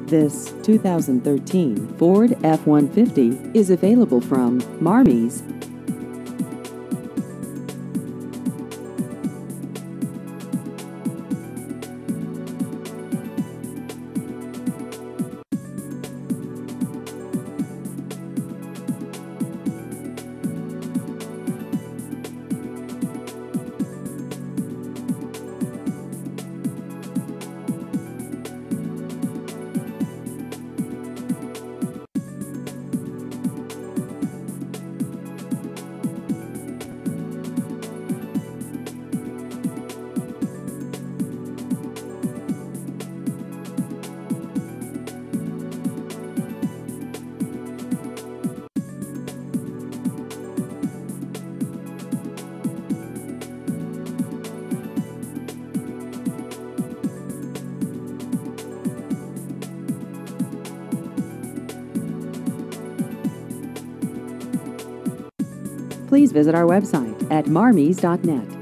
This 2013 Ford F-150 is available from Marmies. Please visit our website at marmies.net.